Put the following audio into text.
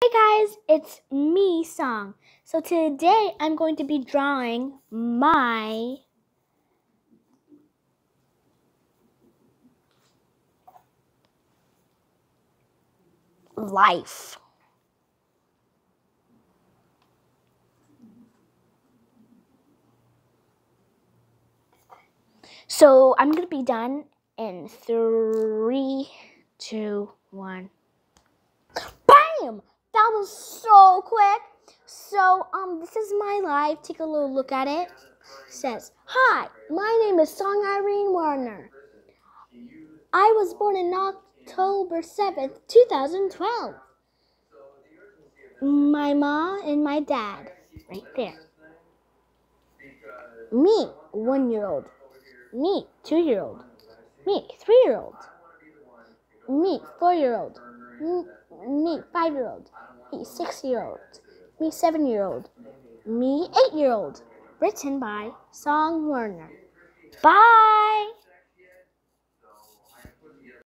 Hey guys, it's me, Song. So today I'm going to be drawing my life. So I'm going to be done in 3, 2, 1. Bam! That was so quick. So this is my life. Take a little look at it. It says, "Hi, my name is Song Irene Warner. I was born on October 7th, 2012. My mom and my dad, right there. Me, 1-year-old. Me, 2-year-old. Me, 3-year-old. Me, 4-year-old. Me, 5-year-old. Me, 6-year-old. Me, 7-year-old. Me, 8-year-old. Written by Song Warner. Bye!